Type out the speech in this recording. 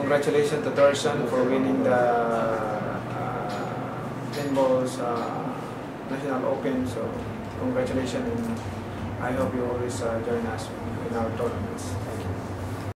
congratulations to Thorsten for winning the Pinball's National Open. So congratulations, and I hope you always join us in our tournaments. Thank you.